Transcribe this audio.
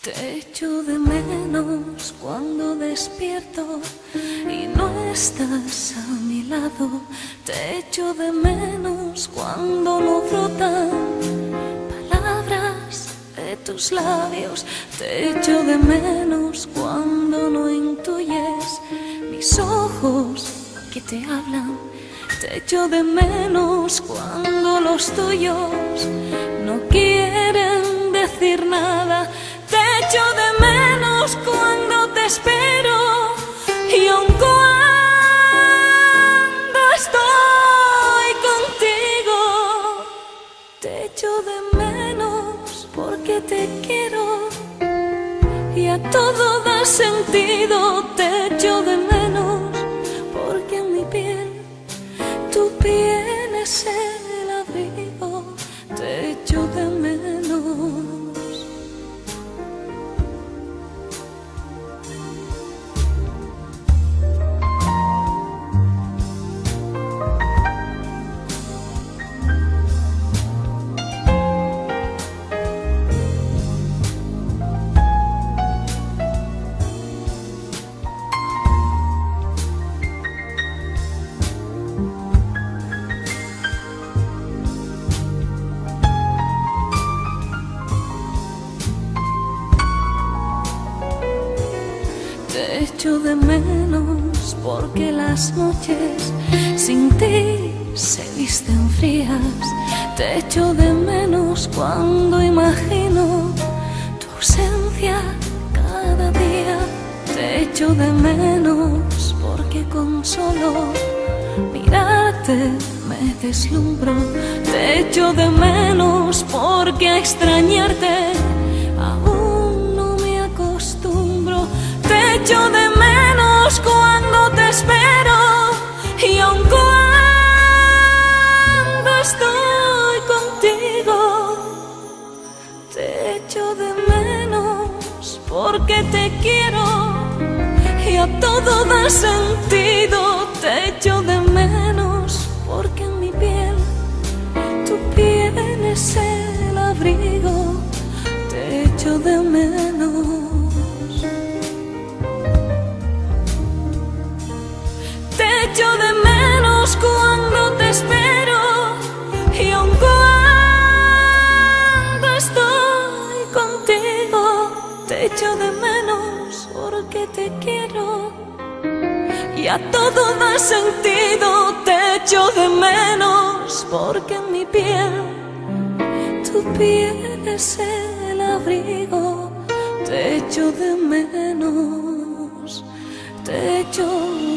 Te echo de menos cuando despierto y no estás a mi lado. Te echo de menos cuando no brotan palabras de tus labios. Te echo de menos cuando no intuyes mis ojos que te hablan. Te echo de menos cuando los tuyos no quieren decir nada. Te echo de menos cuando te espero y aun cuando estoy contigo. Te echo de menos porque te quiero y a todo da sentido. Te echo de menos porque en mi piel tu piel es el abrigo. Te echo de menos. Te echo de menos porque las noches sin ti se visten frías. Te echo de menos cuando imagino tu ausencia cada día. Te echo de menos porque con solo mirarte me deslumbro. Te echo de menos porque a extrañarte aún no me acostumbro. Te echo de menos cuando te espero y aun cuando estoy contigo. Te echo de menos porque te quiero y a todo da sentido. Te echo de menos porque en mi piel tu piel es el abrigo. Te echo de menos. Te echo de menos cuando te espero y aun cuando estoy contigo. Te echo de menos porque te quiero y a todo da sentido. Te echo de menos porque en mi piel tu piel es el abrigo. Te echo de menos. Te echo